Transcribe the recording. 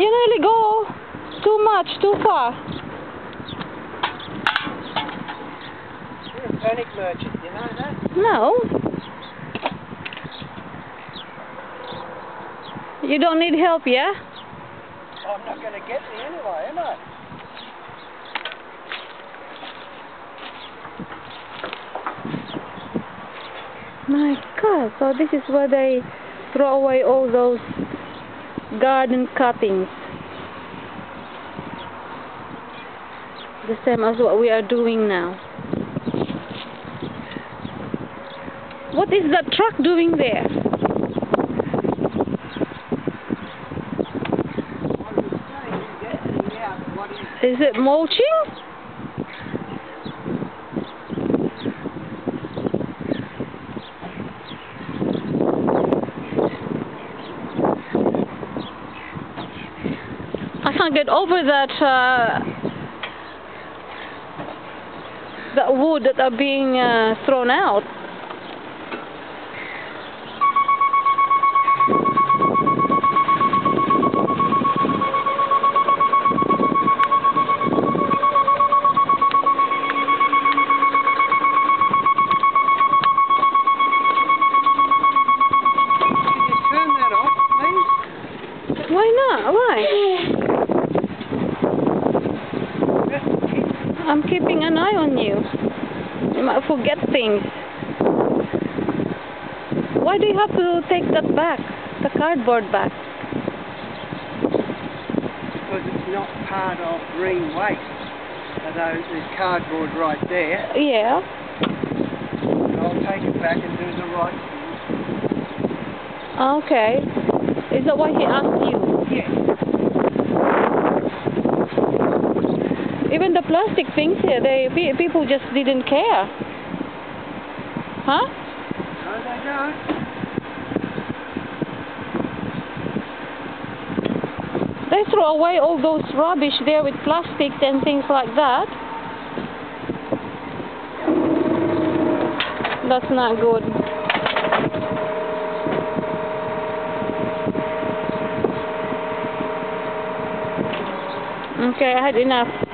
nearly go too much, too far. You're a panic merchant, you know that? No. You don't need help, yeah? I'm not going to get me anyway, am I? My God, so this is where they throw away all those garden cuttings. The same as what we are doing now. What is that truck doing there? Is it mulching? I can't get over that wood that are being thrown out. Can you turn that off, please? Why not? Why? I'm keeping an eye on you. You might forget things. Why do you have to take that back? The cardboard back? Because it's not part of green waste. Although there's cardboard right there. Yeah. I'll take it back and do the right thing. Okay. Is that why he asked you? Yes. Even the plastic things here, people just didn't care. Huh? No, they don't. They throw away all those rubbish there with plastics and things like that. That's not good. Okay, I had enough.